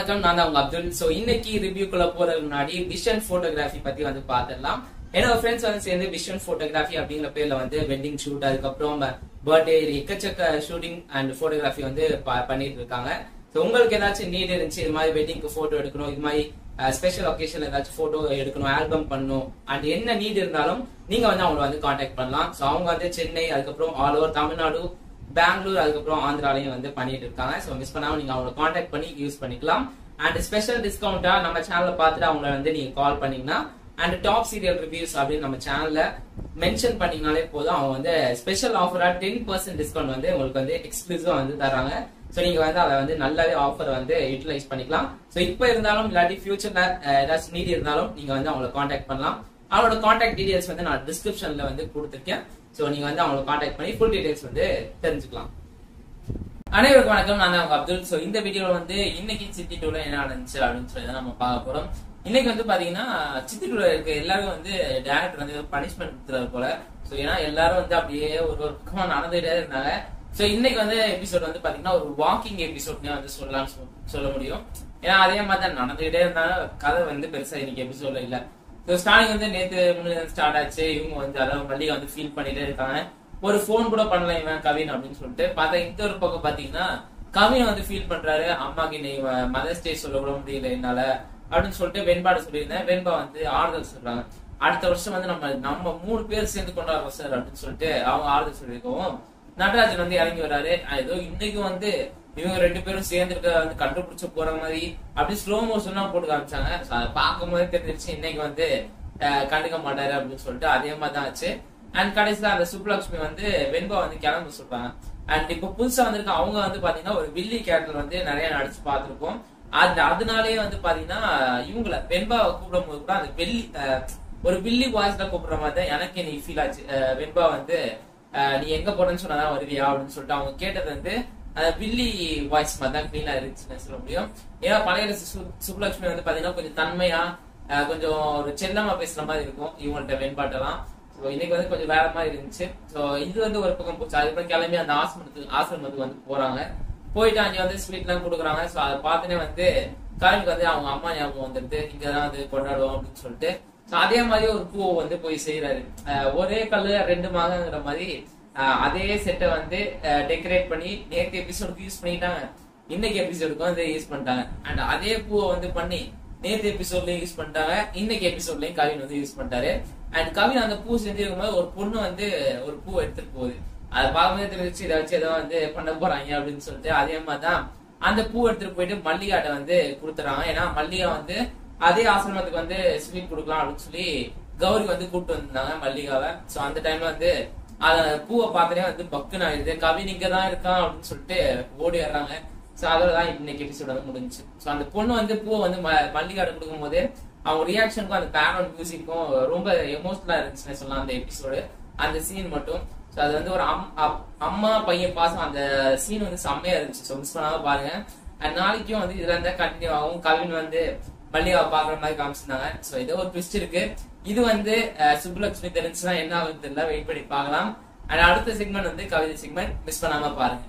வணக்கம். நான் தான் உங்க அப்துல். சோ இன்னைக்கு ரிவ்யூக்குள்ள போறதுக்கு முன்னாடி விஷன் போட்டோகிராஃபி பத்தி வந்து பாத்துடலாம். என்னோட ஃப்ரெண்ட்ஸ் வந்து சேர்ந்து விஷன் போட்டோகிராஃபி அப்படிங்கிற பேர்ல வந்து வெட்டிங் ஷூட், அதுக்கப்புறம் பர்த்டே, எக்கச்சக்க ஷூட்டிங் அண்ட் போட்டோகிராஃபி வந்து பண்ணிட்டு இருக்காங்க. ஸோ உங்களுக்கு ஏதாச்சும் நீட் இருந்துச்சு, இது மாதிரி வெட்டிங்க்கு போட்டோ எடுக்கணும், இது மாதிரி ஸ்பெஷல் ஒகேஷன் ஏதாச்சும் போட்டோ எடுக்கணும், ஆல்பம் பண்ணணும் அண்ட் என்ன நீட் இருந்தாலும் நீங்க வந்து அவங்களை வந்து கான்டாக்ட் பண்ணலாம். ஸோ அவங்க வந்து சென்னை, அதுக்கப்புறம் ஆல் ஓவர் தமிழ்நாடு, பெங்களூர், அதுக்கப்புறம் ஆந்திராலையும் வந்து பண்ணிட்டு இருக்காங்க. ஸோ மிஸ் பண்ணாம நீங்க அவங்களை கான்டாக்ட் பண்ணி யூஸ் பண்ணிக்கலாம். அண்ட் ஸ்பெஷல் டிஸ்கவுண்டா நம்ம சேனலை பார்த்துட்டு அவங்கள வந்து நீங்க கால் பண்ணீங்கன்னா அண்ட் டாப் சீரியல் ரிவ்யூஸ் அப்படின்னு நம்ம சேனல்ல மென்ஷன் பண்ணீங்கனாலே போதும், அவங்க வந்து ஸ்பெஷல் ஆஃபரா 10% டிஸ்கவுண்ட் வந்து உங்களுக்கு வந்து எக்ஸ்க்ளூசிவா வந்து தராங்க. ஸோ நீங்க வந்து அதை வந்து நல்லாவே ஆஃபர் வந்து யூட்டிலைஸ் பண்ணிக்கலாம். ஸோ இப்போ இருந்தாலும் இல்லாட்டி ஃபியூச்சர்ல ஏதாச்சும் நீட் இருந்தாலும் நீங்க வந்து அவங்களை கான்டாக்ட் பண்ணலாம். அவங்களோட கான்டாக்ட் டீடைல்ஸ் வந்து நான் டிஸ்கிரிப்ஷன்ல வந்து கொடுத்துருக்கேன். ஸோ நீங்க வந்து அவங்களை கான்டாக்ட் பண்ணி ஃபுல் டீடைல்ஸ் வந்து தெரிஞ்சுக்கலாம். அனைவருக்கும் வணக்கம். நான் தான் உங்க அப்துல். ஸோ இந்த வீடியோல வந்து இன்னைக்கு சித்தி டூல என்ன நடந்துச்சு அப்படின்னு சொல்லி தான் நம்ம பார்க்க போறோம். இன்னைக்கு வந்து பாத்தீங்கன்னா சித்தி டூல இருக்க எல்லாரும் வந்து டேரக்டர் வந்து பனிஷ்மெண்ட் கொடுத்துறாரு போல. ஸோ ஏன்னா எல்லாரும் வந்து அப்படியே ஒரு பக்கமா நடந்துகிட்டே இருந்தாங்க. ஸோ இன்னைக்கு வந்து எபிசோட் வந்து பாத்தீங்கன்னா ஒரு வாக்கிங் எபிசோட்னே வந்து சொல்ல முடியும். ஏன்னா அதே மாதிரி தான் நடந்துகிட்டே இருந்தாலும் கதை வந்து பெருசா இன்னைக்கு எபிசோட்ல இல்ல. ஸோ ஸ்டார்டிங் வந்து நேற்று முன்னாடி ஸ்டார்ட் ஆச்சு. இவங்க வந்து அதாவது மல்லிகா வந்து ஃபீல் பண்ணிட்டே இருக்காங்க. ஒரு போன் கூட பண்ணல இவன் கவின் அப்படின்னு சொல்லிட்டு பார்த்தா இந்த ஒரு பக்கம் பாத்தீங்கன்னா கவின் வந்து ஃபீல் பண்றாரு. அம்மாக்கு நீ மதர்ஸ் டே சொல்ல கூட முடியல என்னால அப்படின்னு சொல்லிட்டு வெண்பாடு சொல்லியிருந்தேன். வெண்பா வந்து ஆறுதல் சொல்றாங்க. அடுத்த வருஷம் வந்து நம்ம 3 பேர் சேர்ந்து கொண்டாடுறோம் சார் அப்படின்னு சொல்லிட்டு அவங்க ஆறுதல் சொல்லியிருக்கோம். நடராஜன் வந்து இறங்கி வர்றாரு. ஏதோ இன்னைக்கு வந்து இவங்க 2 பேரும் சேர்ந்து இருக்க வந்து கண்டுபிடிச்சு போற மாதிரி அப்படி ஸ்லோ மோஷன் போட்டு காமிச்சாங்க. அதை பார்க்கும் போதே தெரிஞ்சிருச்சு இன்னைக்கு வந்து கண்டுக்க மாட்டாரு அப்படின்னு சொல்லிட்டு அதே மாதிரி தான் ஆச்சு. அண்ட் கடைசியில அந்த சுப்புலட்சுமி வந்து வெண்பா வந்து கிளம்ப சொல்றாங்க. அண்ட் இப்ப புதுசா வந்திருக்க அவங்க வந்து பாத்தீங்கன்னா ஒரு வில்லி கேரக்டர் வந்து நிறைய நடிச்சு பார்த்திருப்போம். அதனாலேயே வந்து பாத்தீங்கன்னா இவங்கள வெண்பாவை கூப்பிடும் போது கூட அந்த ஒரு வில்லி வாய்ஸ்ல கூப்பிடுற மாதிரி தான் எனக்கு இன்னைக்கு ஃபீல் ஆச்சு. வெண்பா வந்து நீ எங்க போறேன்னு சொன்னாதான் வருவியா அப்படின்னு சொல்லிட்டு அவங்க கேட்டது வந்து வில்லி வாய்ஸ் மாதிரி தான் ஃபீலா இருந்துச்சுன்னு சொல்ல முடியும். ஏன்னா பழைய சுப்புலட்சுமி வந்து பாத்தீங்கன்னா கொஞ்சம் தன்மையா கொஞ்சம் ஒரு செல்லமா பேசுற மாதிரி இருக்கும் இவங்கள்ட்ட வெண்பாட்டெல்லாம். ஸோ இன்னைக்கு வந்து கொஞ்சம் வேற மாதிரி இருந்துச்சு. ஸோ இது வந்து ஒரு பக்கம் போச்சு. அதுக்கப்புறம் கிளம்பி அந்த ஆசிரமத்துக்கு வந்து போறாங்க. போயிட்டு அங்கே வந்து ஸ்வீட் எல்லாம் கொடுக்குறாங்க. ஸோ அதை பார்த்துனே வந்து கவினுக்கு வந்து அவங்க அம்மா ஞாபகம் வந்துட்டு இங்கதான் வந்து கொண்டாடுவோம் அப்படின்னு சொல்லிட்டு ஸோ அதே மாதிரி ஒரு பூவை வந்து போய் செய்யறாரு. ஒரே கல்லு 2 மாதங்கிற மாதிரி அதே செட்டை வந்து டெக்கரேட் பண்ணி நேற்று எபிசோடுக்கு யூஸ் பண்ணிட்டாங்க, இன்னைக்கு எபிசோடுக்கும் வந்து யூஸ் பண்ணிட்டாங்க. அண்ட் அதே பூவை வந்து பண்ணி நேற்று எபிசோட்லயும் யூஸ் பண்ணிட்டாங்க, இன்னைக்கு எபிசோட்லயும் கவின் வந்து யூஸ் பண்ணிட்டாரு. அண்ட் கவின் அந்த பூ செஞ்சிருக்கும் போது ஒரு பொண்ணு வந்து ஒரு பூ எடுத்துட்டு போகுது. அதை பார்க்கும்போது தெரிஞ்சு இதை வச்சு ஏதோ வந்து பண்ண போறாங்க அப்படின்னு சொல்லிட்டு அதே மாதிரிதான் அந்த பூ எடுத்துட்டு போயிட்டு மல்லிகாட்ட வந்து கொடுத்துறாங்க. ஏன்னா மல்லிகா வந்து அதே ஆசிரமத்துக்கு வந்து ஸ்வீட் கொடுக்கலாம் அப்படின்னு சொல்லி கௌரி வந்து கூப்பிட்டு வந்திருந்தாங்க மல்லிகாவை. சோ அந்த டைம்ல வந்து அத பூவை பார்த்தனே வந்து பக்குன்னு ஆயிடுது. கவின் இங்கதான் இருக்கான் அப்படின்னு சொல்லிட்டு ஓடி வர்றாங்க. சோ அதோடதான் இன்னைக்கு எபிசோட் வந்து முடிஞ்சு. சோ அந்த பொண்ணு வந்து பூவை வந்து மல்லிகாட்ட கொடுக்கும் போது அவங்க ரியாக்ஷனுக்கும் அந்த பேக்ரவுண்ட் மியூசிக்கும் ரொம்ப எமோஷனலா இருந்துச்சுன்னு சொல்லலாம் அந்த எபிசோடு, அந்த சீன் மட்டும். ஸோ அது வந்து ஒரு அம்மா பையன் பாசம் அந்த சீன் வந்து செம்மையா இருந்துச்சு. ஸோ மிஸ் பண்ணாம பாருங்க. அண்ட் நாளைக்கும் வந்து இதுல இருந்தா கண்டினியூ ஆகும். கவின் வந்து மல்லிகாவை பாக்குற மாதிரி காமிச்சிருந்தாங்க. ஸோ ஏதோ ஒரு ட்விஸ்ட் இருக்கு. இது வந்து சுப்புலட்சுமி தெரிஞ்சுன்னா என்ன ஆகுது தெரியல, வெயிட் பண்ணி பார்க்கலாம். அண்ட் அடுத்த செக்மெண்ட் வந்து கவிதை செக்மெண்ட், மிஸ் பண்ணாம பாருங்க.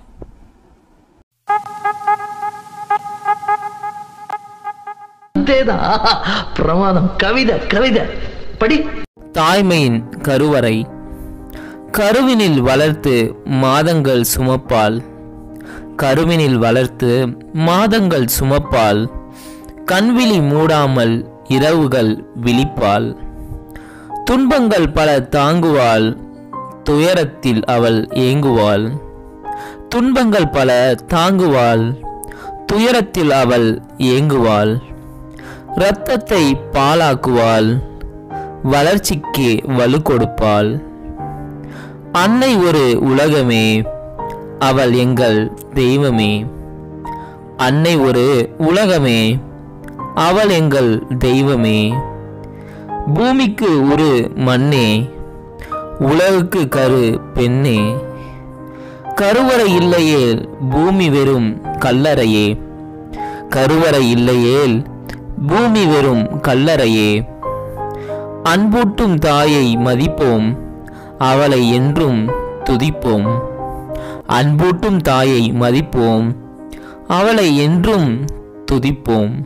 பிரமாதம். கவிதை கவிதை படி. தாய்மையின் கருவறை. கருவினில் வளர்த்து மாதங்கள் சுமப்பால், கருவினில் வளர்த்து மாதங்கள் சுமப்பால், கண்விழி மூடாமல் இரவுகள் விழிப்பால், துன்பங்கள் பல தாங்குவாள், துயரத்தில் அவள் ஏங்குவாள், துன்பங்கள் பல தாங்குவாள், துயரத்தில் அவள் ஏங்குவாள், இரத்தத்தை பாலாக்குவாள், வளர்ச்சிக்கு வலு கொடுப்பாள். அன்னை ஒரு உலகமே, அவள் எங்கள் தெய்வமே. அன்னை ஒரு உலகமே, அவள் எங்கள் தெய்வமே. பூமிக்கு ஒரு மண்ணே, உலகுக்கு கரு பெண்ணே. கருவறை இல்லையேல் பூமி வெறும் கல்லறையே, கருவறை இல்லையேல் பூமி வெறும் கல்லறையே. அன்பூட்டும் தாயை மதிப்போம், அவளை என்றும் துதிப்போம். அன்பூட்டும் தாயை மதிப்போம், அவளை என்றும் துதிப்போம்.